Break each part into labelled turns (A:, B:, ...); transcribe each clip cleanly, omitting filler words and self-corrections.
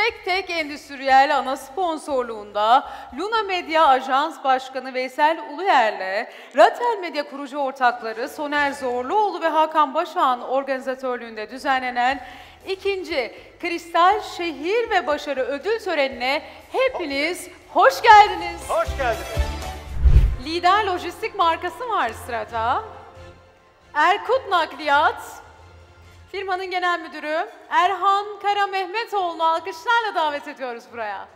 A: Tek Tek Endüstriyel ana sponsorluğunda Luna Medya Ajans Başkanı Veysel Uluyer'le Ratel Medya kurucu ortakları Soner Zorluoğlu ve Hakan Başak'ın organizatörlüğünde düzenlenen ikinci Kristal Şehir ve Başarı Ödül Töreni'ne hepiniz hoş geldiniz.
B: Hoş geldiniz.
A: Lider lojistik markası var sırada. Erkut Nakliyat, firmanın genel müdürü Erhan Kara Mehmetoğlu'nu alkışlarla davet ediyoruz buraya.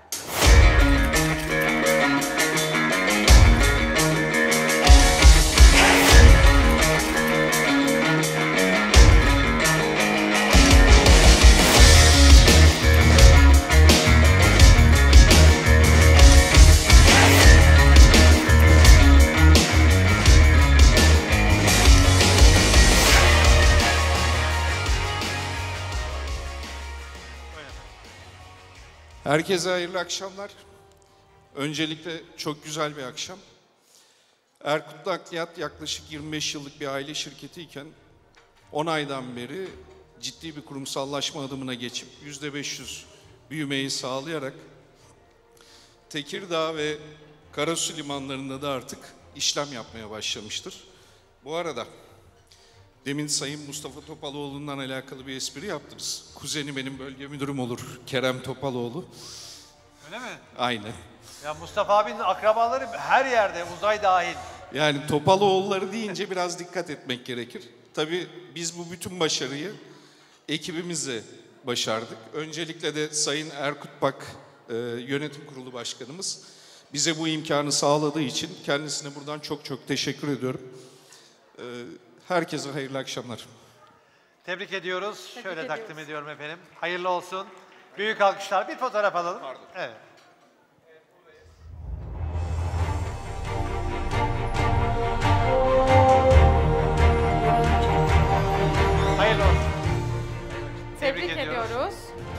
C: Herkese hayırlı akşamlar. Öncelikle çok güzel bir akşam. Erkut Nakliyat yaklaşık 25 yıllık bir aile şirketiyken 10 aydan beri ciddi bir kurumsallaşma adımına geçip %500 büyümeyi sağlayarak Tekirdağ ve Karasu limanlarında da artık işlem yapmaya başlamıştır. Bu arada demin Sayın Mustafa Topaloğlu'ndan alakalı bir espri yaptınız. Kuzeni benim bölge müdürüm olur, Kerem Topaloğlu.
B: Öyle mi?
C: Aynen.
B: Ya Mustafa abinin akrabaları her yerde, uzay dahil.
C: Yani Topaloğulları deyince biraz dikkat etmek gerekir. Tabii biz bu bütün başarıyı ekibimizle başardık. Öncelikle de Sayın Erkut Bak, Yönetim Kurulu Başkanımız bize bu imkanı sağladığı için kendisine buradan çok çok teşekkür ediyorum. Herkese hayırlı akşamlar.
B: Tebrik ediyoruz. Şöyle takdim ediyorum efendim. Hayırlı olsun. Büyük alkışlar. Bir fotoğraf alalım. Pardon. Evet. Hayırlı olsun.
A: Tebrik ediyoruz.